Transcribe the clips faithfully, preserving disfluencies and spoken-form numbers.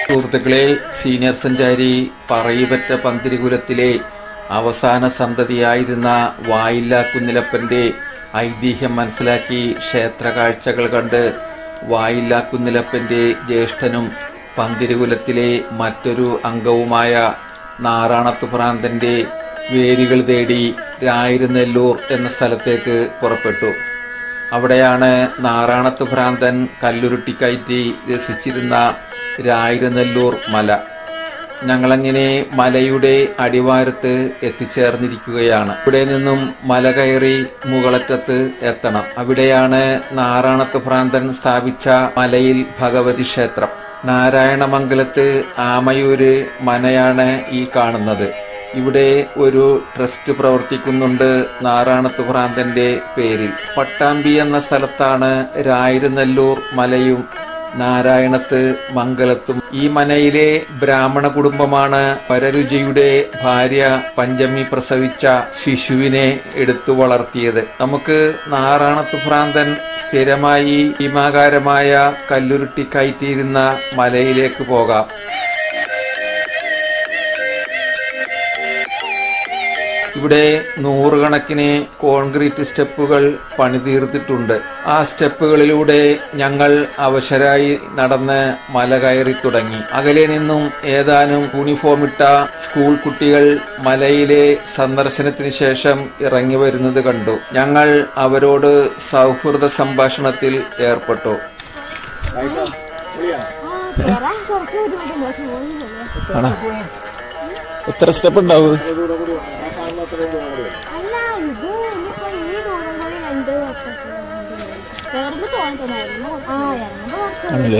സുഹൃത്തുക്കളെ, സീനിയർ സഞ്ചാരി പറയിപറ്റ പന്തിരികുലത്തിലെ അവസാന സന്തതിയായിരുന്ന വായില്ലാ കുഞ്ഞിലപ്പൻ്റെ ഐതിഹ്യം മനസ്സിലാക്കി ക്ഷേത്ര കാഴ്ചകൾ കണ്ട് വായില്ലാ കുഞ്ഞിലപ്പൻ്റെ ജ്യേഷ്ഠനും പന്തിരികുലത്തിലെ മറ്റൊരു അംഗവുമായ നാറാണത്ത് ഭ്രാന്തൻ്റെ വേരുകൾ തേടി രായിരുനെല്ലൂർ എന്ന സ്ഥലത്തേക്ക് പുറപ്പെട്ടു. അവിടെയാണ് നാറാണത്ത് ഭ്രാന്തൻ കല്ലുരുട്ടിക്കയറ്റി രസിച്ചിരുന്ന രായിരുനെല്ലൂർ മല. ഞങ്ങളങ്ങനെ മലയുടെ അടിവാരത്ത് എത്തിച്ചേർന്നിരിക്കുകയാണ്. ഇവിടെ നിന്നും മല കയറി മുകളറ്റത്ത് എത്തണം. അവിടെയാണ് നാറാണത്ത് ഭ്രാന്തൻ സ്ഥാപിച്ച മലയിൽ ഭഗവതി ക്ഷേത്രം. നാരായണമംഗലത്ത് ആമയൂര് മനയാണ് ഈ കാണുന്നത്. ഇവിടെ ഒരു ട്രസ്റ്റ് പ്രവർത്തിക്കുന്നുണ്ട് നാറാണത്ത് ഭ്രാന്തൻ്റെ പേരിൽ. പട്ടാമ്പി എന്ന സ്ഥലത്താണ് രായിരുനെല്ലൂർ മലയും നാരായണത്ത് മംഗലത്തും. ഈ മനയിലെ ബ്രാഹ്മണ കുടുംബമാണ് പരരുചിയുടെ ഭാര്യ പഞ്ചമി പ്രസവിച്ച ശിശുവിനെ എടുത്തു വളർത്തിയത്. നമുക്ക് നാറാണത്ത് ഭ്രാന്തൻ സ്ഥിരമായി ഭീമാകാരമായ കല്ലുരുട്ടി കയറ്റിയിരുന്ന മലയിലേക്ക് പോകാം. ഇവിടെ നൂറുകണക്കിന് കോൺക്രീറ്റ് സ്റ്റെപ്പുകൾ പണിതീർത്തിട്ടുണ്ട്. ആ സ്റ്റെപ്പുകളിലൂടെ ഞങ്ങൾ അവശരായി നടന്ന് മല കയറി തുടങ്ങി. അകലെ നിന്നും ഏതാനും യൂണിഫോമിട്ട സ്കൂൾ കുട്ടികൾ മലയിലെ സന്ദർശനത്തിന് ശേഷം ഇറങ്ങി വരുന്നത് കണ്ടു. ഞങ്ങൾ അവരോട് സൗഹൃദ സംഭാഷണത്തിൽ ഏർപ്പെട്ടു. എത്ര സ്റ്റെപ്പ് ഉണ്ടാവും? ആണല്ലേ?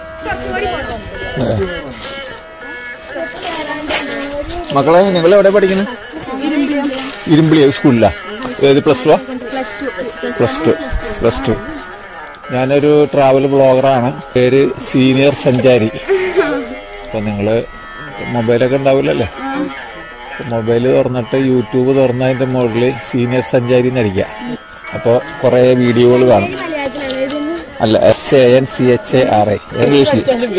മക്കളെ, നിങ്ങൾ എവിടെ പഠിക്കുന്നത്? ഇരുമ്പിളി സ്കൂളിലാ? ഏത് plus two? Plus two plus two ഞാനൊരു ട്രാവൽ ബ്ലോഗറാണ്. പേര് സീനിയർ സഞ്ചാരി. അപ്പൊ നിങ്ങള് മൊബൈലൊക്കെ ഉണ്ടാവില്ലല്ലേ? മൊബൈൽ തുറന്നിട്ട് യൂട്യൂബ് തുറന്നതിൻ്റെ മുകളിൽ സീനിയർ സഞ്ചാരി എന്നടിക്കുക. അപ്പോൾ കുറേ വീഡിയോകൾ കാണും. അല്ല, S A N C H A R I ഇംഗ്ലീഷിൽ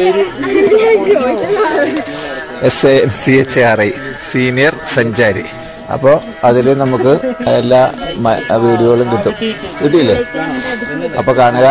S A N C H A R I senior Sanchari. അപ്പോൾ അതിൽ നമുക്ക് എല്ലാ വീഡിയോകളും കിട്ടും. കിട്ടിയില്ലേ? അപ്പോൾ കാണുക.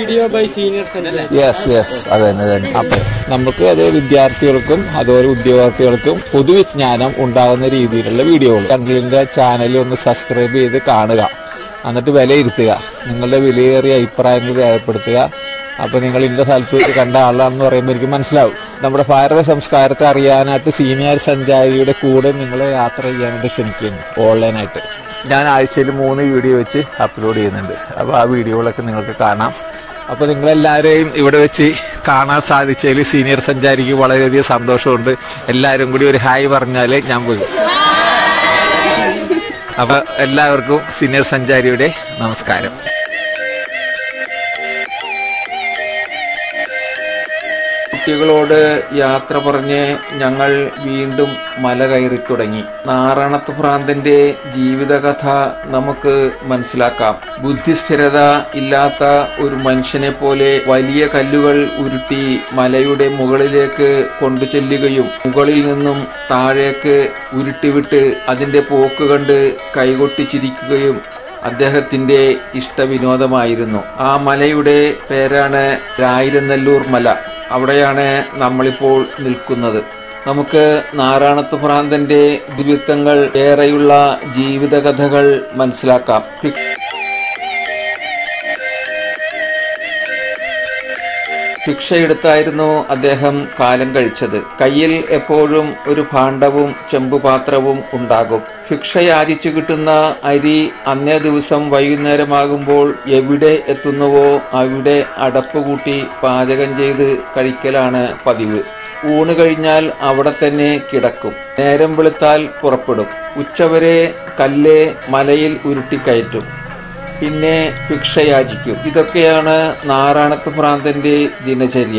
യെസ് യെസ് അത് തന്നെ തന്നെ. അപ്പോൾ നമുക്ക് അത് വിദ്യാർത്ഥികൾക്കും അതുപോലെ ഉദ്യോഗാർത്ഥികൾക്കും പൊതുവിജ്ഞാനം ഉണ്ടാകുന്ന രീതിയിലുള്ള വീഡിയോകൾ. ഞങ്ങളുടെ ചാനൽ ഒന്ന് സബ്സ്ക്രൈബ് ചെയ്ത് കാണുക. എന്നിട്ട് വിലയിരുത്തുക. നിങ്ങളുടെ വിലയേറിയ അഭിപ്രായങ്ങൾ രേഖപ്പെടുത്തുക. അപ്പോൾ നിങ്ങൾ ഇന്ന സ്ഥലത്ത് കണ്ട ആളാണെന്ന് പറയുമ്പോൾ എനിക്ക് മനസ്സിലാവും. നമ്മുടെ ഭാരത സംസ്കാരത്തെ അറിയാനായിട്ട് സീനിയർ സഞ്ചാരിയുടെ കൂടെ നിങ്ങളെ യാത്ര ചെയ്യാനായിട്ട് ക്ഷണിക്കുന്നു. ഓൺലൈനായിട്ട് ഞാൻ ആഴ്ചയിൽ മൂന്ന് വീഡിയോ വെച്ച് അപ്ലോഡ് ചെയ്യുന്നുണ്ട്. അപ്പോൾ ആ വീഡിയോകളൊക്കെ നിങ്ങൾക്ക് കാണാം. അപ്പോൾ നിങ്ങളെല്ലാവരെയും ഇവിടെ വെച്ച് കാണാൻ സാധിച്ചതിൽ സീനിയർ സഞ്ചാരിക്ക് വളരെയധികം സന്തോഷമുണ്ട്. എല്ലാവരും കൂടി ഒരു ഹായ് പറഞ്ഞാൽ ഞാൻ പോയി. അപ്പോൾ എല്ലാവർക്കും സീനിയർ സഞ്ചാരിയുടെ നമസ്കാരം. കുട്ടികളോട് യാത്ര പറഞ്ഞ് ഞങ്ങൾ വീണ്ടും മല കയറി തുടങ്ങി. നാറാണത്ത് ഭ്രാന്തന്റെ ജീവിതകഥ നമുക്ക് മനസ്സിലാക്കാം. ബുദ്ധിസ്ഥിരത ഇല്ലാത്ത ഒരു മനുഷ്യനെ പോലെ വലിയ കല്ലുകൾ ഉരുട്ടി മലയുടെ മുകളിലേക്ക് കൊണ്ടു ചെല്ലുകയും മുകളിൽ നിന്നും താഴേക്ക് ഉരുട്ടിവിട്ട് അതിന്റെ പോക്ക് കണ്ട് കൈകൊട്ടിച്ചിരിക്കുകയും അദ്ദേഹത്തിന്റെ ഇഷ്ടവിനോദമായിരുന്നു. ആ മലയുടെ പേരാണ് രായിരുനെല്ലൂർ മല. അവിടെയാണ് നമ്മളിപ്പോൾ നിൽക്കുന്നത്. നമുക്ക് നാറാണത്ത് ഭ്രാന്തന്റെ ദിവ്യത്വങ്ങൾ ഏറെയുള്ള ജീവിതകഥകൾ മനസ്സിലാക്കാം. ഭിക്ഷയെടുത്തായിരുന്നു അദ്ദേഹം കാലം കഴിച്ചത്. കയ്യിൽ എപ്പോഴും ഒരു ഭാണ്ഡവും ചെമ്പുപാത്രവും ഉണ്ടാകും. ഭിക്ഷ യാചിച്ചു കിട്ടുന്ന അരി അന്നേ ദിവസം വൈകുന്നേരമാകുമ്പോൾ എവിടെ എത്തുന്നുവോ അവിടെ അടപ്പ് കൂട്ടി പാചകം ചെയ്ത് കഴിക്കലാണ് പതിവ്. ഊണ് കഴിഞ്ഞാൽ അവിടെ തന്നെ കിടക്കും. നേരം വെളുത്താൽ പുറപ്പെടും. ഉച്ചവരെ കല്ല് മലയിൽ ഉരുട്ടിക്കയറ്റും. പിന്നെ ഭിക്ഷയാചിക്കും. ഇതൊക്കെയാണ് നാറാണത്ത് ഭ്രാന്തന്റെ ദിനചര്യ.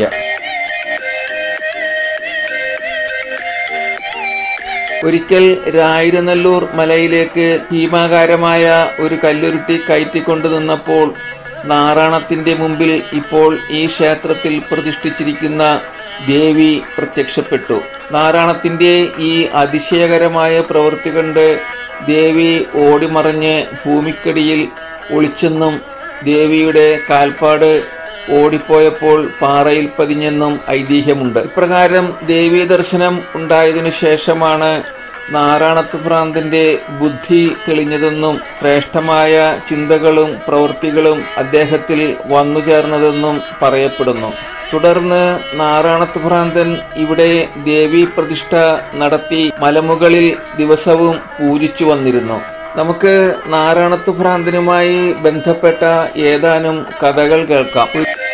ഒരിക്കൽ രായിരുനെല്ലൂർ മലയിലേക്ക് ഭീമാകാരമായ ഒരു കല്ലുരുട്ടി കയറ്റിക്കൊണ്ടു നിന്നപ്പോൾ നാറാണത്തിന്റെ മുമ്പിൽ ഇപ്പോൾ ഈ ക്ഷേത്രത്തിൽ പ്രതിഷ്ഠിച്ചിരിക്കുന്ന ദേവി പ്രത്യക്ഷപ്പെട്ടു. നാരായണത്തിൻ്റെ ഈ അതിശയകരമായ പ്രവൃത്തി കണ്ട് ദേവി ഓടിമറിഞ്ഞ് ഭൂമിക്കടിയിൽ ഒളിച്ചെന്നും ദേവിയുടെ കാൽപ്പാട് ഓടിപ്പോയപ്പോൾ പാറയിൽ പതിഞ്ഞെന്നും ഐതിഹ്യമുണ്ട്. ഇപ്രകാരം ദേവീ ദർശനം ഉണ്ടായതിനു ശേഷമാണ് നാരായണത്ത് ഭ്രാന്തന്റെ ബുദ്ധി തെളിഞ്ഞതെന്നും ശ്രേഷ്ഠമായ ചിന്തകളും പ്രവൃത്തികളും അദ്ദേഹത്തിൽ വന്നു ചേർന്നതെന്നും പറയപ്പെടുന്നു. തുടർന്ന് നാരായണത്ത് ഭ്രാന്തൻ ഇവിടെ ദേവീ പ്രതിഷ്ഠ നടത്തി മലമുകളിൽ ദിവസവും പൂജിച്ചു വന്നിരുന്നു. നമുക്ക് നാരായണത്ത് ഭ്രാന്തനുമായി ബന്ധപ്പെട്ട ഏതാനും കഥകൾ കേൾക്കാം.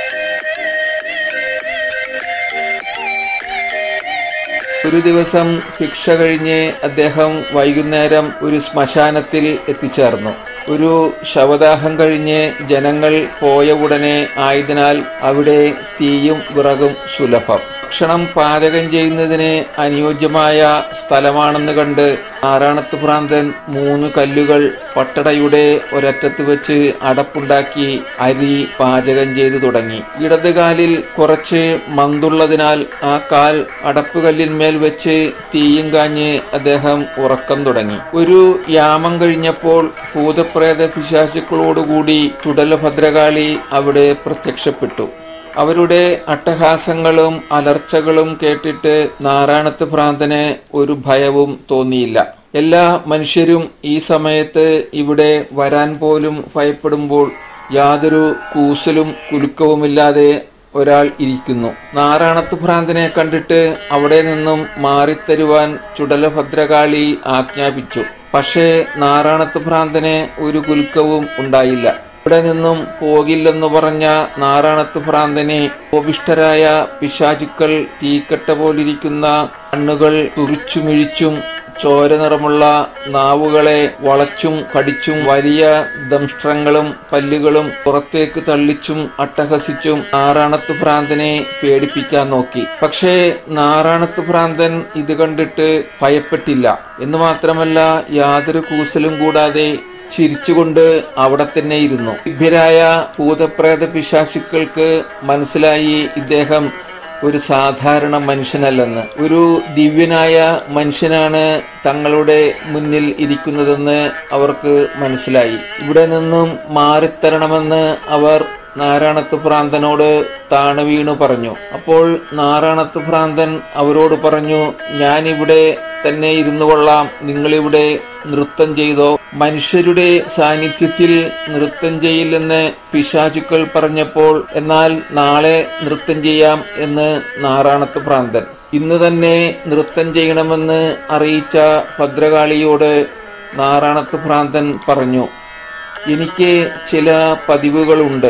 ഒരു ദിവസം ഭിക്ഷ കഴിഞ്ഞ് അദ്ദേഹം വൈകുന്നേരം ഒരു ശ്മശാനത്തിൽ എത്തിച്ചേർന്നു. ഒരു ശവദാഹം കഴിഞ്ഞ് ജനങ്ങൾ പോയ ഉടനെ ആയതിനാൽ അവിടെ തീയും വിറകും സുലഭം. ഭക്ഷണം പാചകം ചെയ്യുന്നതിന് അനുയോജ്യമായ സ്ഥലമാണെന്ന് കണ്ട് നാരായണത്ത് ഭ്രാന്തൻ മൂന്ന് കല്ലുകൾ പട്ടടയുടെ ഒരറ്റത്ത് വെച്ച് അടപ്പുണ്ടാക്കി അരി പാചകം ചെയ്തു തുടങ്ങി. ഇടതുകാലിൽ കുറച്ച് മന്തുള്ളതിനാൽ ആ കാൽ അടപ്പുകല്ലിന്മേൽ വെച്ച് തീയും കാഞ്ഞ് അദ്ദേഹം ഉറക്കം തുടങ്ങി. ഒരു യാമം കഴിഞ്ഞപ്പോൾ ഭൂതപ്രേത പിശാചുക്കളോടുകൂടി ചുടലഭദ്രകാളി അവിടെ പ്രത്യക്ഷപ്പെട്ടു. അവരുടെ അട്ടഹാസങ്ങളും അലർച്ചകളും കേട്ടിട്ട് നാരായണത്ത് ഭ്രാന്തന് ഒരു ഭയവും തോന്നിയില്ല. എല്ലാ മനുഷ്യരും ഈ സമയത്ത് ഇവിടെ വരാൻ പോലും ഭയപ്പെടുമ്പോൾ യാതൊരു കൂസലും കുലുക്കവുമില്ലാതെ ഒരാൾ ഇരിക്കുന്നു. നാരായണത്ത് ഭ്രാന്തനെ കണ്ടിട്ട് അവിടെ നിന്നും മാറിത്തരുവാൻ ചുടലഭദ്രകാളി ആജ്ഞാപിച്ചു. പക്ഷേ നാരായണത്ത് ഭ്രാന്തന് ഒരു കുലുക്കവും ഉണ്ടായില്ല. ഇവിടെ നിന്നും പോകില്ലെന്നു പറഞ്ഞ നാരായണത്ത് ഭ്രാന്തനെ കോപിഷ്ഠരായ പിശാചുക്കൾ തീക്കട്ട പോലിരിക്കുന്ന കണ്ണുകൾ തുറിച്ചുമിഴിച്ചും ചോര നിറമുള്ള നാവുകളെ വളച്ചും കടിച്ചും വലിയ ദംഷ്ട്രങ്ങളും പല്ലുകളും പുറത്തേക്ക് തള്ളിച്ചും അട്ടഹസിച്ചും നാരായണത്ത് ഭ്രാന്തനെ പേടിപ്പിക്കാൻ നോക്കി. പക്ഷേ നാരായണത്ത് ഭ്രാന്തൻ ഇത് കണ്ടിട്ട് ഭയപ്പെട്ടില്ല. എന്ന് മാത്രമല്ല യാതൊരു കൂസലും കൂടാതെ ചിരിച്ചുകൊണ്ട് അവിടെ തന്നെ ഇരുന്നു. ദിവ്യരായ ഭൂതപ്രേത പിശാചുക്കൾക്ക് മനസ്സിലായി ഇദ്ദേഹം ഒരു സാധാരണ മനുഷ്യനല്ലെന്ന്. ഒരു ദിവ്യനായ മനുഷ്യനാണ് തങ്ങളുടെ മുന്നിൽ ഇരിക്കുന്നതെന്ന് അവർക്ക് മനസ്സിലായി. ഇവിടെ നിന്നും മാറിത്തരണമെന്ന് അവർ നാരായണത്ത് ഭ്രാന്തനോട് താണു വീണു പറഞ്ഞു. അപ്പോൾ നാരായണത്ത് ഭ്രാന്തൻ അവരോട് പറഞ്ഞു, ഞാനിവിടെ തന്നെ ഇരുന്നു കൊള്ളാം, നിങ്ങളിവിടെ നൃത്തം ചെയ്തോ. മനുഷ്യരുടെ സാന്നിധ്യത്തിൽ നൃത്തം ചെയ്യില്ലെന്ന് പിശാചുക്കൾ പറഞ്ഞപ്പോൾ എന്നാൽ നാളെ നൃത്തം ചെയ്യാം എന്ന് നാരായണത്ത് ഭ്രാന്തൻ. ഇന്ന് തന്നെ നൃത്തം ചെയ്യണമെന്ന് അറിയിച്ച ഭദ്രകാളിയോട് നാരായണത്ത് ഭ്രാന്തൻ പറഞ്ഞു, എനിക്ക് ചില പതിവുകളുണ്ട്.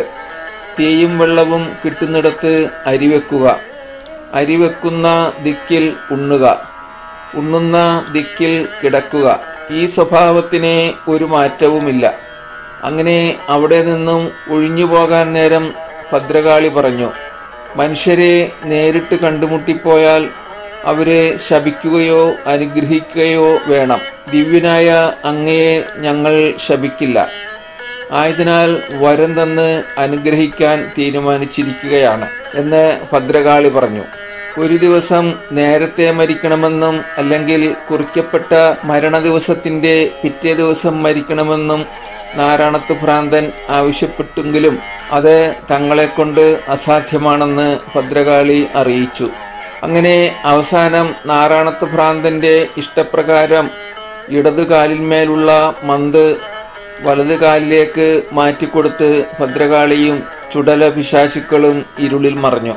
തീയും വെള്ളവും കിട്ടുന്നിടത്ത് അരിവെക്കുക, അരിവെക്കുന്ന ദിക്കിൽ ഉണ്ണുക, ഉണ്ണുന്ന ദിക്കിൽ കിടക്കുക. ഈ സ്വഭാവത്തിന് ഒരു മാറ്റവുമില്ല. അങ്ങനെ അവിടെ നിന്നും ഒഴിഞ്ഞു പോകാൻ നേരം ഭദ്രകാളി പറഞ്ഞു, മനുഷ്യരെ നേരിട്ട് കണ്ടുമുട്ടിപ്പോയാൽ അവരെ ശപിക്കുകയോ അനുഗ്രഹിക്കുകയോ വേണം. ദിവ്യനായ അങ്ങയെ ഞങ്ങൾ ശപിക്കില്ല. ആയതിനാൽ വരം തന്ന് അനുഗ്രഹിക്കാൻ തീരുമാനിച്ചിരിക്കുകയാണ് എന്ന് ഭദ്രകാളി പറഞ്ഞു. ഒരു ദിവസം നേരത്തെ മരിക്കണമെന്നും അല്ലെങ്കിൽ കുറിക്കപ്പെട്ട മരണ ദിവസത്തിൻ്റെ പിറ്റേ ദിവസം മരിക്കണമെന്നും നാരായണത്ത് ഭ്രാന്തൻ ആവശ്യപ്പെട്ടെങ്കിലും അത് തങ്ങളെ കൊണ്ട് അസാധ്യമാണെന്ന് ഭദ്രകാളി അറിയിച്ചു. അങ്ങനെ അവസാനം നാരായണത്ത് ഭ്രാന്തൻ്റെ ഇഷ്ടപ്രകാരം ഇടതുകാലിന്മേലുള്ള മന്ത് വലതു കാലിലേക്ക് മാറ്റിക്കൊടുത്ത് ഭദ്രകാളിയും ചുടല പിശാചുക്കളും ഇരുളിൽ മറഞ്ഞു.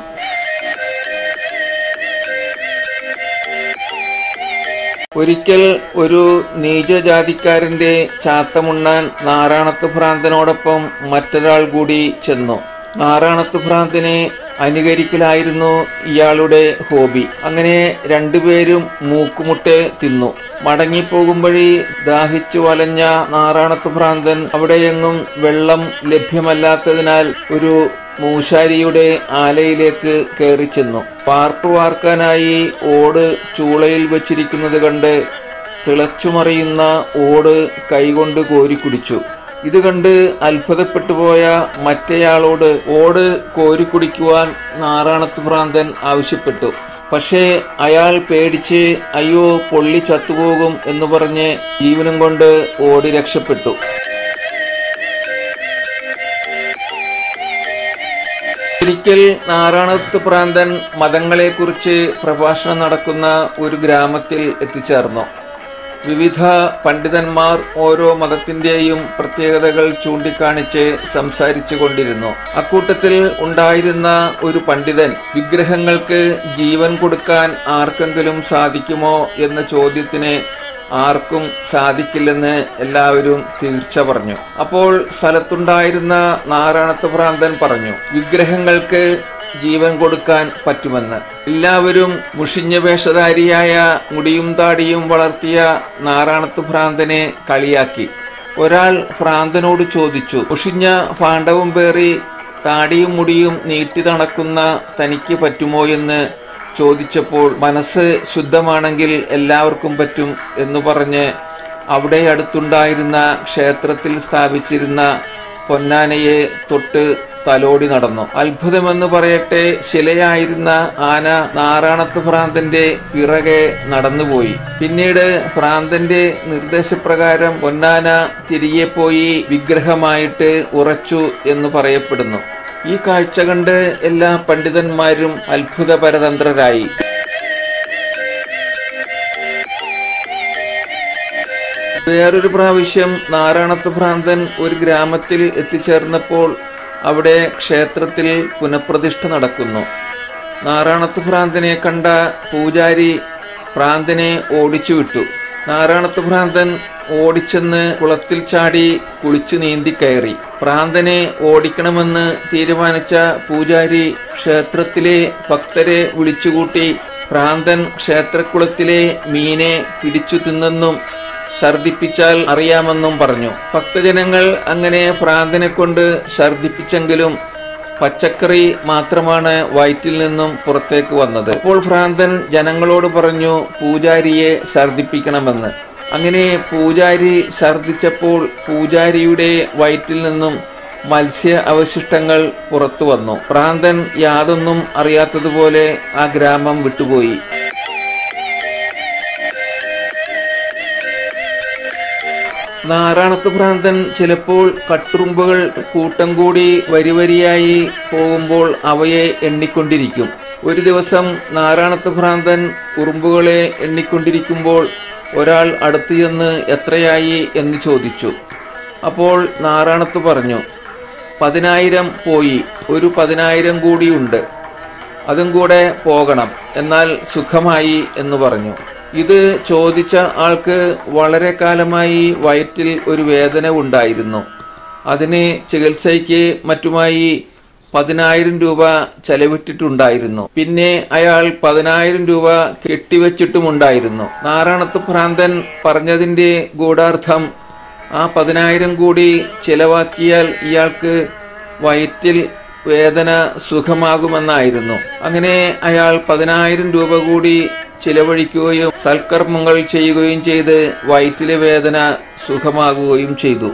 ഒരിക്കൽ ഒരു നീചജാതിക്കാരൻ്റെ ചാത്തമുണ്ണാൻ നാരായണത്ത് ഭ്രാന്തനോടൊപ്പം മറ്റൊരാൾ കൂടി ചെന്നു. നാരായണത്ത് ഭ്രാന്തനെ അനുകരിക്കലായിരുന്നു ഇയാളുടെ ഹോബി. അങ്ങനെ രണ്ടുപേരും മൂക്കുമുട്ടെ തിന്നു. മടങ്ങിപ്പോകുംവഴി ദാഹിച്ചു വലഞ്ഞ നാരായണത്ത് ഭ്രാന്തൻ അവിടെയെങ്ങും വെള്ളം ലഭ്യമല്ലാത്തതിനാൽ ഒരു മൂശാരിയുടെ ആലയിലേക്ക് കയറി ചെന്നു. പാർപ്പ് വാർക്കാനായി ഓട് ചൂളയിൽ വച്ചിരിക്കുന്നത് കണ്ട് തിളച്ചുമറിയുന്ന ഓട് കൈകൊണ്ട് കോരി കുടിച്ചു. ഇത് കണ്ട് അത്ഭുതപ്പെട്ടുപോയ മറ്റേയാളോട് ഓട് കോരിക്കുടിക്കുവാൻ നാറാണത്ത് ഭ്രാന്തൻ ആവശ്യപ്പെട്ടു. പക്ഷേ അയാൾ പേടിച്ച് അയ്യോ പൊള്ളി ചത്തുപോകും എന്ന് പറഞ്ഞ് ജീവനും കൊണ്ട് ഓടി രക്ഷപ്പെട്ടു. ഒരിക്കൽ നാറാണത്ത് ഭ്രാന്തൻ മതങ്ങളെക്കുറിച്ച് പ്രഭാഷണം നടക്കുന്ന ഒരു ഗ്രാമത്തിൽ എത്തിച്ചേർന്നു. വിവിധ പണ്ഡിതന്മാർ ഓരോ മതത്തിൻ്റെയും പ്രത്യേകതകൾ ചൂണ്ടിക്കാണിച്ച് സംസാരിച്ചു കൊണ്ടിരുന്നു. അക്കൂട്ടത്തിൽ ഉണ്ടായിരുന്ന ഒരു പണ്ഡിതൻ വിഗ്രഹങ്ങൾക്ക് ജീവൻ കൊടുക്കാൻ ആർക്കെങ്കിലും സാധിക്കുമോ എന്ന ചോദ്യത്തിന് ആർക്കും സാധിക്കില്ലെന്ന് എല്ലാവരും തീർച്ച പറഞ്ഞു. അപ്പോൾ സ്ഥലത്തുണ്ടായിരുന്ന നാറാണത്ത് ഭ്രാന്തൻ പറഞ്ഞു, വിഗ്രഹങ്ങൾക്ക് ജീവൻ കൊടുക്കാൻ പറ്റുമെന്ന്. എല്ലാവരും മുഷിഞ്ഞ വേഷധാരിയായ മുടിയും താടിയും വളർത്തിയ നാറാണത്ത് ഭ്രാന്തനെ കളിയാക്കി. ഒരാൾ ഭ്രാന്തനോട് ചോദിച്ചു, മുഷിഞ്ഞ ഭാണ്ഡവും പേറി താടിയും മുടിയും നീട്ടി നടക്കുന്ന തനിക്ക് പറ്റുമോ എന്ന് ചോദിച്ചപ്പോൾ മനസ്സ് ശുദ്ധമാണെങ്കിൽ എല്ലാവർക്കും പറ്റും എന്ന് പറഞ്ഞ് അവിടെ അടുത്തുണ്ടായിരുന്ന ക്ഷേത്രത്തിൽ സ്ഥാപിച്ചിരുന്ന പൊന്നാനയെ തൊട്ട് തലോടി നടന്നു. അത്ഭുതമെന്ന് പറയട്ടെ, ശിലയായിരുന്ന ആന നാറാണത്ത് ഭ്രാന്തന്റെ പിറകെ നടന്നുപോയി. പിന്നീട് ഭ്രാന്തന്റെ നിർദ്ദേശപ്രകാരം പൊന്നാന തിരികെ പോയി വിഗ്രഹമായിട്ട് ഉറച്ചു എന്ന് പറയപ്പെടുന്നു. ഈ കാഴ്ച കണ്ട് എല്ലാ പണ്ഡിതന്മാരും അത്ഭുത പരതന്ത്രരായി. വേറൊരു പ്രാവശ്യം നാറാണത്ത് ഭ്രാന്തൻ ഒരു ഗ്രാമത്തിൽ എത്തിച്ചേർന്നപ്പോൾ അവിടെ ക്ഷേത്രത്തിൽ പുനഃപ്രതിഷ്ഠ നടക്കുന്നു. നാറാണത്ത് ഭ്രാന്തനെ കണ്ട പൂജാരി ഭ്രാന്തനെ ഓടിച്ചു വിട്ടു. നാറാണത്ത് ഭ്രാന്തൻ ഓടിച്ചെന്ന് കുളത്തിൽ ചാടി കുളിച്ചു നീന്തി കയറി. ഭ്രാന്തനെ ഓടിക്കണമെന്ന് തീരുമാനിച്ച പൂജാരി ക്ഷേത്രത്തിലെ ഭക്തരെ വിളിച്ചുകൂട്ടി ഭ്രാന്തൻ ക്ഷേത്രക്കുളത്തിലെ മീനെ പിടിച്ചു തിന്നെന്നും ഛർദിപ്പിച്ചാൽ അറിയാമെന്നും പറഞ്ഞു. ഭക്തജനങ്ങൾ അങ്ങനെ ഭ്രാന്തനെ കൊണ്ട് ഛർദിപ്പിച്ചെങ്കിലും പച്ചക്കറി മാത്രമാണ് വയറ്റിൽ നിന്നും പുറത്തേക്ക് വന്നത്. അപ്പോൾ ഭ്രാന്തൻ ജനങ്ങളോട് പറഞ്ഞു പൂജാരിയെ ഛർദിപ്പിക്കണമെന്ന്. അങ്ങനെ പൂജാരി ഛർദിച്ചപ്പോൾ പൂജാരിയുടെ വയറ്റിൽ നിന്നും മത്സ്യ അവശിഷ്ടങ്ങൾ പുറത്തു വന്നു. ഭ്രാന്തൻ യാതൊന്നും അറിയാത്തതുപോലെ ആ ഗ്രാമം വിട്ടുപോയി. നാറാണത്ത് ഭ്രാന്തൻ ചിലപ്പോൾ കട്ടുറുമ്പുകൾ കൂട്ടം കൂടി വരിവരിയായി പോകുമ്പോൾ അവയെ എണ്ണിക്കൊണ്ടിരിക്കും. ഒരു ദിവസം നാറാണത്ത് ഭ്രാന്തൻ ഉറുമ്പുകളെ എണ്ണിക്കൊണ്ടിരിക്കുമ്പോൾ ഒരാൾ അടുത്തു ചെന്ന് എത്രയായി എന്ന് ചോദിച്ചു. അപ്പോൾ നാറാണത്ത് പറഞ്ഞു, പതിനായിരം പോയി, ഒരു പതിനായിരം കൂടിയുണ്ട്, അതും കൂടെ പോകണം, എന്നാൽ സുഖമായി എന്ന് പറഞ്ഞു. ഇത് ചോദിച്ച ആൾക്ക് വളരെ കാലമായി വയറ്റിൽ ഒരു വേദന ഉണ്ടായിരുന്നു. അതിന് ചികിത്സയ്ക്ക് മറ്റുമായി പതിനായിരം രൂപ ചെലവിട്ടിട്ടുണ്ടായിരുന്നു. പിന്നെ അയാൾ പതിനായിരം രൂപ കെട്ടിവെച്ചിട്ടുമുണ്ടായിരുന്നു. നാറാണത്ത് ഭ്രാന്തൻ പറഞ്ഞതിൻ്റെ ഗൂഢാർത്ഥം ആ പതിനായിരം കൂടി ചിലവാക്കിയാൽ ഇയാൾക്ക് വയറ്റിൽ വേദന സുഖമാകുമെന്നായിരുന്നു. അങ്ങനെ അയാൾ പതിനായിരം രൂപ കൂടി ചിലവഴിക്കുകയും സൽക്കർമ്മങ്ങൾ ചെയ്യുകയും ചെയ്ത് വയറ്റിലെ വേദന സുഖമാകുകയും ചെയ്തു.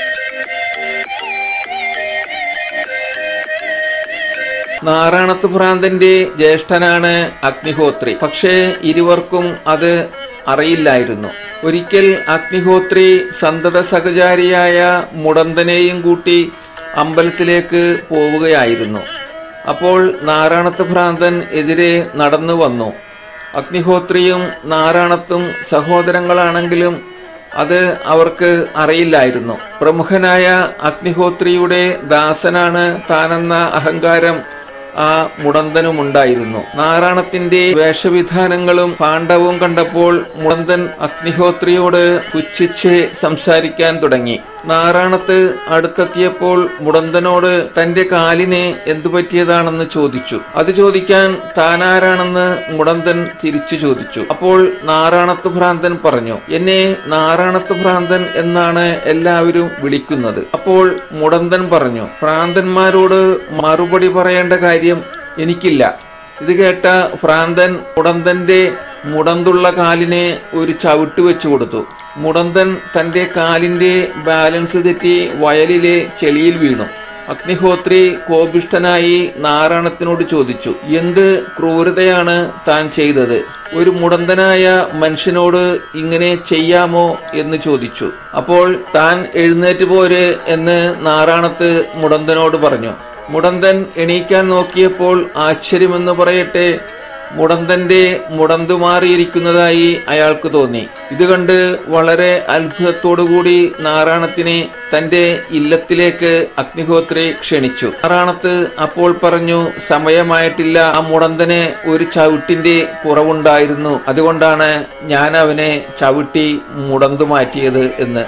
നാറാണത്ത് ഭ്രാന്തന്റെ ജ്യേഷ്ഠനാണ് അഗ്നിഹോത്രി. പക്ഷേ ഇരുവർക്കും അത് അറിയില്ലായിരുന്നു. ഒരിക്കൽ അഗ്നിഹോത്രി സന്തത സഹചാരിയായ മുടന്തനെയും കൂട്ടി അമ്പലത്തിലേക്ക് പോവുകയായിരുന്നു. അപ്പോൾ നാറാണത്ത് ഭ്രാന്തൻ എതിരെ നടന്നു വന്നു. അഗ്നിഹോത്രിയും നാറാണത്തും സഹോദരങ്ങളാണെങ്കിലും അത് അവർക്ക് അറിയില്ലായിരുന്നു. പ്രമുഖനായ അഗ്നിഹോത്രിയുടെ ദാസനാണ് താനെന്ന അഹങ്കാരം ആ മുടന്തനുമുണ്ടായിരുന്നു. നാറാണത്തിന്റെ വേഷവിധാനങ്ങളും പാണ്ഡവും കണ്ടപ്പോൾ മുടന്തൻ അഗ്നിഹോത്രിയോട് പുച്ഛിച്ച് സംസാരിക്കാൻ തുടങ്ങി. നാറാണത്ത് അടുത്തെത്തിയപ്പോൾ മുടന്തനോട് തന്റെ കാലിന് എന്തു പറ്റിയതാണെന്ന് ചോദിച്ചു. അത് ചോദിക്കാൻ താനാരാണെന്ന് മുടന്തൻ തിരിച്ചു ചോദിച്ചു. അപ്പോൾ നാറാണത്ത് ഭ്രാന്തൻ പറഞ്ഞു, എന്നെ നാറാണത്ത് ഭ്രാന്തൻ എന്നാണ് എല്ലാവരും വിളിക്കുന്നത്. അപ്പോൾ മുടന്തൻ പറഞ്ഞു, ഭ്രാന്തന്മാരോട് മറുപടി പറയേണ്ട കാര്യം എനിക്കില്ല. ഇത് കേട്ട ഭ്രാന്തൻ മുടന്തന്റെ മുടന്തുള്ള കാലിനെ ഒരു ചവിട്ട് വെച്ചു കൊടുത്തു. മുടന്തൻ തൻ്റെ കാലിൻ്റെ ബാലൻസ് തെറ്റി വയലിലെ ചെളിയിൽ വീണു. അഗ്നിഹോത്രി കോപിഷ്ഠനായി നാരായണത്തിനോട് ചോദിച്ചു, എന്ത് ക്രൂരതയാണ് താൻ ചെയ്തത്? ഒരു മുടന്തനായ മനുഷ്യനോട് ഇങ്ങനെ ചെയ്യാമോ എന്ന് ചോദിച്ചു. അപ്പോൾ താൻ എഴുന്നേറ്റ് പോര് എന്ന് നാരായണത്ത് മുടന്തനോട് പറഞ്ഞു. മുടന്തൻ എണീക്കാൻ നോക്കിയപ്പോൾ ആശ്ചര്യമെന്ന് പറയട്ടെ, മുടന്തന്റെ മുടന്തു മാറിയിരിക്കുന്നതായി അയാൾക്ക് തോന്നി. ഇത് കണ്ട് വളരെ അത്ഭുതത്തോടുകൂടി നാരായണത്തിനെ തന്റെ ഇല്ലത്തിലേക്ക് അഗ്നിഹോത്രി ക്ഷണിച്ചു. നാരായണത്ത് അപ്പോൾ പറഞ്ഞു, സമയമായിട്ടില്ല, ആ മുടന്തന് ഒരു ചവിട്ടിന്റെ കുറവുണ്ടായിരുന്നു, അതുകൊണ്ടാണ് ഞാൻ അവനെ ചവിട്ടി മുടന്തു മാറ്റിയത് എന്ന്.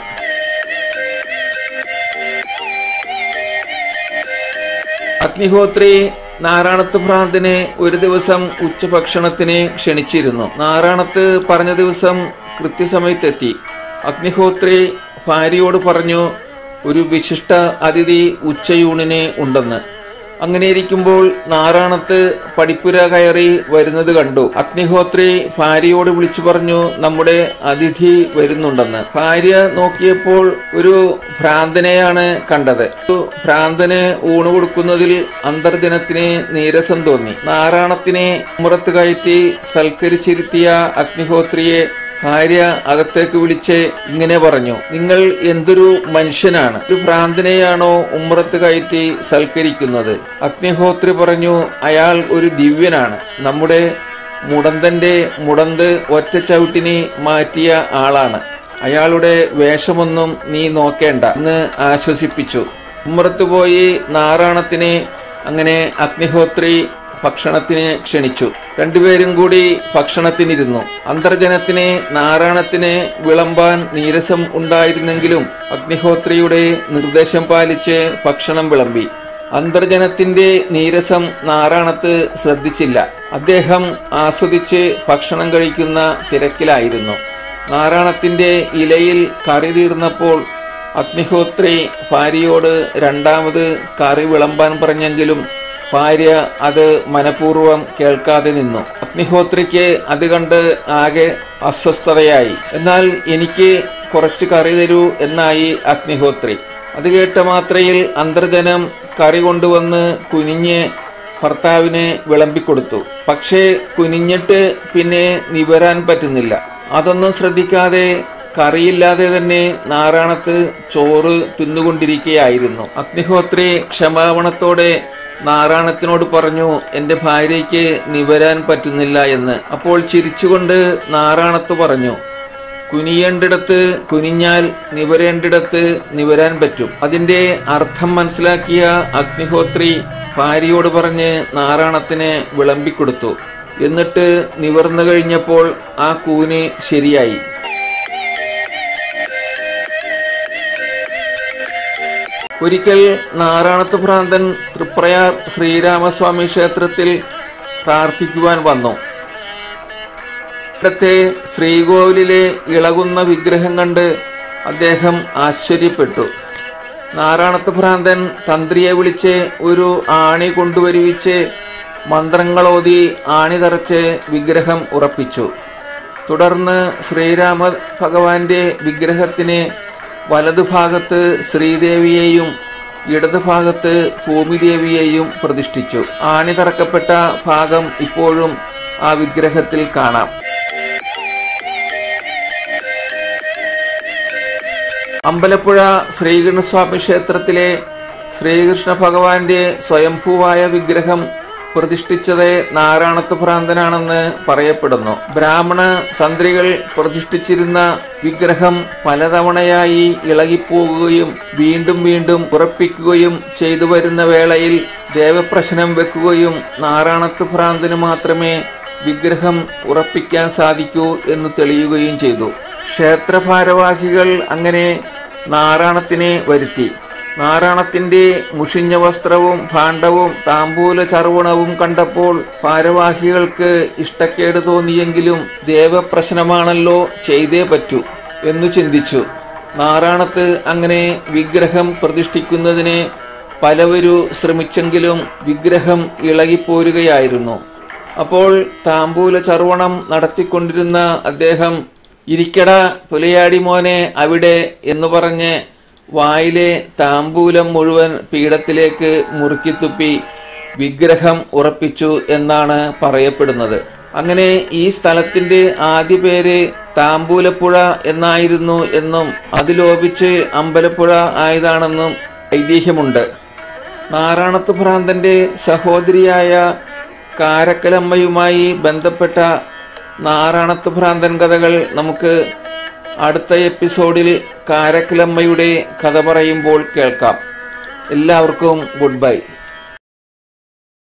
അഗ്നിഹോത്രി നാരായണത്ത് ഭ്രാന്തനെ ഒരു ദിവസം ഉച്ചഭക്ഷണത്തിന് ക്ഷണിച്ചിരുന്നു. നാരായണത്ത് പറഞ്ഞ ദിവസം കൃത്യസമയത്തെത്തി. അഗ്നിഹോത്രി ഭാര്യയോട് പറഞ്ഞു, ഒരു വിശിഷ്ട അതിഥി ഉച്ചയൂണിന് ഉണ്ടെന്ന്. അങ്ങനെ ഇരിക്കുമ്പോൾ നാരായണത്ത് പടിപ്പുര കയറി വരുന്നത് കണ്ടു. അഗ്നിഹോത്രി ഭാര്യയോട് വിളിച്ചു പറഞ്ഞു, നമ്മുടെ അതിഥി വരുന്നുണ്ടെന്ന്. ഭാര്യ നോക്കിയപ്പോൾ ഒരു ഭ്രാന്തനെയാണ് കണ്ടത്. ഭ്രാന്തന് ഊണ് കൊടുക്കുന്നതിൽ അന്തർജനത്തിന് നീരസം തോന്നി. നാരായണത്തിനെ മുറത്ത് കയറ്റി സൽക്കരിച്ചിരുത്തിയ അഗ്നിഹോത്രിയെ ഭാര്യ അകത്തേക്ക് വിളിച്ച് ഇങ്ങനെ പറഞ്ഞു, നിങ്ങൾ എന്തൊരു മനുഷ്യനാണ്, ഒരു ഭ്രാന്തനെയാണോ ഉമ്മറത്ത് കയറ്റി സൽക്കരിക്കുന്നത്? അഗ്നിഹോത്രി പറഞ്ഞു, അയാൾ ഒരു ദിവ്യനാണ്, നമ്മുടെ മുടന്തന്റെ മുടന്ത് ഒറ്റ ചവിട്ടിന് മാറ്റിയ ആളാണ്, അയാളുടെ വേഷമൊന്നും നീ നോക്കേണ്ട എന്ന് ആശ്വസിപ്പിച്ചു. ഉമ്മറത്ത് പോയി നാരായണത്തിനെ അങ്ങനെ അഗ്നിഹോത്രി ഭക്ഷണത്തിന് ക്ഷണിച്ചു. രണ്ടുപേരും കൂടി ഭക്ഷണത്തിനിരുന്നു. അന്തർജനത്തിന് നാരായണത്തിന് വിളമ്പാൻ നീരസം ഉണ്ടായിരുന്നെങ്കിലും അഗ്നിഹോത്രിയുടെ നിർദ്ദേശം പാലിച്ച് ഭക്ഷണം വിളമ്പി. അന്തർജനത്തിന്റെ നീരസം നാരായണത്ത് ശ്രദ്ധിച്ചില്ല. അദ്ദേഹം ആസ്വദിച്ച് ഭക്ഷണം കഴിക്കുന്ന തിരക്കിലായിരുന്നു. നാരായണത്തിന്റെ ഇലയിൽ കറി തീർന്നപ്പോൾ അഗ്നിഹോത്രി ഭാര്യയോട് രണ്ടാമത് കറി വിളമ്പാൻ പറഞ്ഞെങ്കിലും ഭാര്യ അത് മനഃപൂർവ്വം കേൾക്കാതെ നിന്നു. അഗ്നിഹോത്രിക്ക് അത് കണ്ട് ആകെ അസ്വസ്ഥതയായി. എന്നാൽ എനിക്ക് കുറച്ച് കറി തരൂ എന്നായി അഗ്നിഹോത്രി. അത് കേട്ട മാത്രയിൽ അന്തർജനം കറി കൊണ്ടുവന്ന് കുനിഞ്ഞ് ഭർത്താവിനെ വിളമ്പിക്കൊടുത്തു. പക്ഷേ കുനിഞ്ഞിട്ട് പിന്നെ നിവരാൻ പറ്റുന്നില്ല. അതൊന്നും ശ്രദ്ധിക്കാതെ കറിയില്ലാതെ തന്നെ നാരായണത്ത് ചോറ് തിന്നുകൊണ്ടിരിക്കുകയായിരുന്നു. അഗ്നിഹോത്രി ക്ഷമാപണത്തോടെ നാരായണത്തിനോട് പറഞ്ഞു, എൻ്റെ ഭാര്യയ്ക്ക് നിവരാൻ പറ്റുന്നില്ല എന്ന്. അപ്പോൾ ചിരിച്ചുകൊണ്ട് നാരായണത്ത് പറഞ്ഞു, കുനിയേണ്ടിടത്ത് കുനിഞ്ഞാൽ നിവരേണ്ടിടത്ത് നിവരാൻ പറ്റും. അതിൻ്റെ അർത്ഥം മനസ്സിലാക്കിയ അഗ്നിഹോത്രി ഭാര്യയോട് പറഞ്ഞ് നാരായണത്തിന് വിളമ്പിക്കൊടുത്തു. എന്നിട്ട് നിവർന്നു കഴിഞ്ഞപ്പോൾ ആ കൂന് ശരിയായി. ഒരിക്കൽ നാരായണത്ത് ഭ്രാന്തൻ തൃപ്രയാർ ശ്രീരാമസ്വാമി ക്ഷേത്രത്തിൽ പ്രാർത്ഥിക്കുവാൻ വന്നു. ഇവിടത്തെ ശ്രീകോവിലിലെ ഇളകുന്ന വിഗ്രഹം കണ്ട് അദ്ദേഹം ആശ്ചര്യപ്പെട്ടു. നാരായണത്ത് ഭ്രാന്തൻ തന്ത്രിയെ വിളിച്ച് ഒരു ആണി കൊണ്ടുവരുവിച്ച് മന്ത്രങ്ങളോതി ആണി തറച്ച് വിഗ്രഹം ഉറപ്പിച്ചു. തുടർന്ന് ശ്രീരാമ ഭഗവാന്റെ വിഗ്രഹത്തിന് വലതുഭാഗത്ത് ശ്രീദേവിയെയും ഇടതുഭാഗത്ത് ഭൂമിദേവിയെയും പ്രതിഷ്ഠിച്ചു. ആണി തറക്കപ്പെട്ട ഭാഗം ഇപ്പോഴും ആ വിഗ്രഹത്തിൽ കാണാം. അമ്പലപ്പുഴ ശ്രീകൃഷ്ണസ്വാമി ക്ഷേത്രത്തിലെ ശ്രീകൃഷ്ണ ഭഗവാന്റെ സ്വയംഭൂവായ വിഗ്രഹം പ്രതിഷ്ഠിച്ചത് നാരായണത്ത് ഭ്രാന്തനാണെന്ന് പറയപ്പെടുന്നു. ബ്രാഹ്മണ തന്ത്രികൾ പ്രതിഷ്ഠിച്ചിരുന്ന വിഗ്രഹം പലതവണയായി ഇളകിപ്പോകുകയും വീണ്ടും വീണ്ടും ഉറപ്പിക്കുകയും ചെയ്തു വരുന്ന വേളയിൽ ദേവപ്രശ്നം വെക്കുകയും നാരായണത്ത് ഭ്രാന്തന് മാത്രമേ വിഗ്രഹം ഉറപ്പിക്കാൻ സാധിക്കൂ എന്ന് തെളിയുകയും ചെയ്തു. ക്ഷേത്ര ഭാരവാഹികൾ അങ്ങനെ നാരായണത്തിനെ വരുത്തി. നാരായണത്തിന്റെ മുഷിഞ്ഞ വസ്ത്രവും ഭാണ്ഡവും താമ്പൂല ചർവണവും കണ്ടപ്പോൾ ഭാരവാഹികൾക്ക് ഇഷ്ടക്കേട് തോന്നിയെങ്കിലും ദേവപ്രശ്നമാണല്ലോ, ചെയ്തേ പറ്റൂ എന്ന് ചിന്തിച്ചു. നാരായണത്ത് അങ്ങനെ വിഗ്രഹം പ്രതിഷ്ഠിക്കുന്നതിന് പലവരും ശ്രമിച്ചെങ്കിലും വിഗ്രഹം ഇളകിപ്പോരുകയായിരുന്നു. അപ്പോൾ താമ്പൂല ചർവണം നടത്തിക്കൊണ്ടിരുന്ന അദ്ദേഹം ഇരിക്കട പുലയാടി മോനെ അവിടെ എന്ന് പറഞ്ഞ് വായിലെ താമ്പൂലം മുഴുവൻ പീഠത്തിലേക്ക് മുറുക്കിത്തുപ്പി വിഗ്രഹം ഉറപ്പിച്ചു എന്നാണ് പറയപ്പെടുന്നത്. അങ്ങനെ ഈ സ്ഥലത്തിൻ്റെ ആദ്യ പേര് താമ്പൂലപ്പുഴ എന്നായിരുന്നു എന്നും അത് ലോപിച്ച് അമ്പലപ്പുഴ ആയതാണെന്നും ഐതിഹ്യമുണ്ട്. നാറാണത്ത് ഭ്രാന്തൻ്റെ സഹോദരിയായ കാരക്കലമ്മയുമായി ബന്ധപ്പെട്ട നാറാണത്ത് ഭ്രാന്തൻ കഥകൾ നമുക്ക് അടുത്ത എപ്പിസോഡിൽ കാരക്കലമ്മയുടെ കഥ പറയുമ്പോൾ കേൾക്കാം. എല്ലാവർക്കും ഗുഡ് ബൈ.